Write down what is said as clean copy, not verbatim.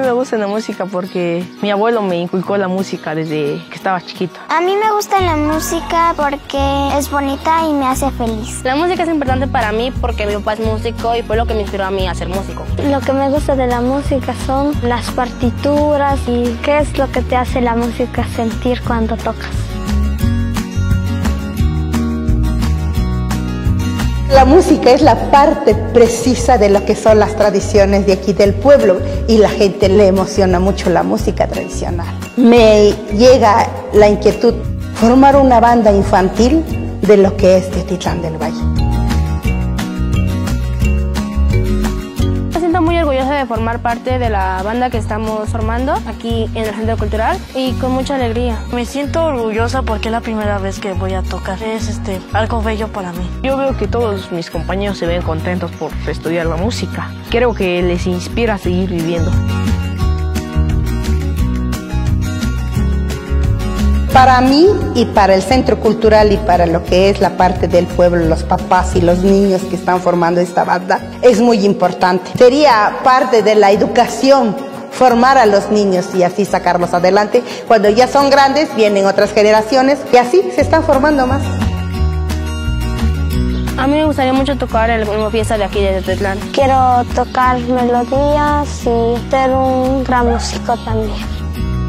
me gusta la música porque mi abuelo me inculcó la música desde que estaba chiquito. A mí me gusta la música porque es bonita y me hace feliz. La música es importante para mí porque mi papá es músico y fue lo que me inspiró a mí a ser músico. Lo que me gusta de la música son las partituras y qué es lo que te hace la música sentir cuando tocas. La música es la parte precisa de lo que son las tradiciones de aquí del pueblo y la gente le emociona mucho la música tradicional. Me llega la inquietud formar una banda infantil de lo que es Teotitlán del Valle. Me siento muy orgullosa de formar parte de la banda que estamos formando aquí en el Centro Cultural y con mucha alegría. Me siento orgullosa porque es la primera vez que voy a tocar. Es algo bello para mí. Yo veo que todos mis compañeros se ven contentos por estudiar la música. Creo que les inspira a seguir viviendo. Para mí y para el Centro Cultural y para lo que es la parte del pueblo, los papás y los niños que están formando esta banda, es muy importante. Sería parte de la educación formar a los niños y así sacarlos adelante. Cuando ya son grandes, vienen otras generaciones y así se están formando más. A mí me gustaría mucho tocar en una fiesta de aquí de Teotitlán. Quiero tocar melodías y ser un gran músico también.